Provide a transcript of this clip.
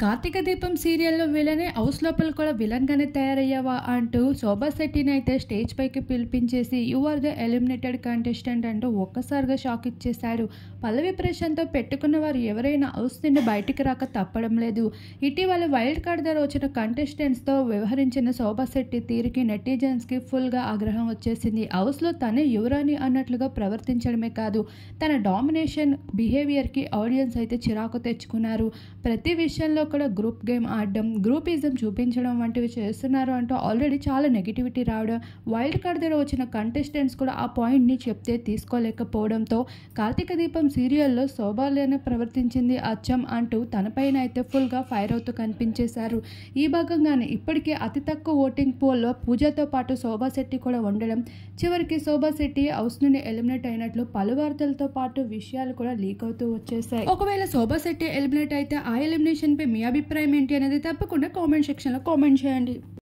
కార్తీక దీపం సీరియల్లో విలనే హౌస్ లోపల కూడా విలన్ గానే తయారయ్యావా అంటూ శోభా శెట్టిని అయితే స్టేజ్ పైకి పిలిపించేసి you are the eliminated contestant అంటూ ఒక్కసారిగా షాక్ ఇచ్చేశాడు. పల్లవి ప్రశాంత్తో పెట్టుకున్న వారు ఎవరైనా హౌస్ నుండి బయటికి రాక తప్పడం లేదు. ఇటీవల వైల్డ్ కార్డ్ ద్వారా వచ్చిన కంటెస్టెంట్స్తో వ్యవహరించిన శోభా శెట్టి తీరుకి నెటిజన్స్కి ఫుల్గా ఆగ్రహం వచ్చేసింది. హౌస్లో తనే యువరాణి అన్నట్లుగా ప్రవర్తించడమే కాదు, తన డామినేషన్ బిహేవియర్కి ఆడియన్స్ అయితే చిరాకు తెచ్చుకున్నారు. ప్రతి విషయంలో కూడా గ్రూప్ గేమ్ ఆడడం, గ్రూపిజం చూపించడం వంటివి చేస్తున్నారు అంటూ ఆల్రెడీ చాలా నెగిటివిటీ రావడం, వైల్డ్ కార్డ్ దగ్గర వచ్చిన కంటెస్టెంట్స్ కూడా ఆ పాయింట్ని చెప్తే తీసుకోలేకపోవడంతో కార్తీక దీపం సీరియల్లో శోభాలేనే ప్రవర్తించింది అచ్చం అంటూ తనపైన అయితే ఫుల్గా ఫైర్ అవుతూ కనిపించేశారు. ఈ భాగంగానే ఇప్పటికే అతి తక్కువ ఓటింగ్ పోల్లో పూజతో పాటు శోభా శెట్టి కూడా ఉండడం, చివరికి శోభా శెట్టి హౌస్ నుండి ఎలిమినేట్ అయినట్లు పలు వార్తలతో పాటు విషయాలు కూడా లీక్ అవుతూ వచ్చేసాయి. ఒకవేళ శోభా శెట్టి ఎలిమినేట్ అయితే ఆ ఎలిమినేషన్ పై మీ అభిప్రాయం ఏంటి అనేది తప్పకుండా కామెంట్ సెక్షన్లో కామెంట్ చేయండి.